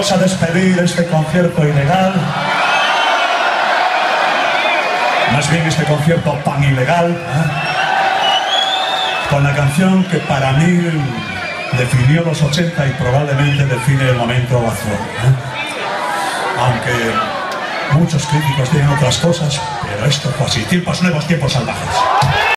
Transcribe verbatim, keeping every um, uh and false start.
vamos a despedir este concierto ilegal. Más bien este concierto tan ilegal, ¿eh? Con la canción que para mí definió los ochenta y probablemente define el momento actual, ¿eh? Aunque muchos críticos tienen otras cosas, pero esto fue así. Tiempos nuevos, tiempos salvajes.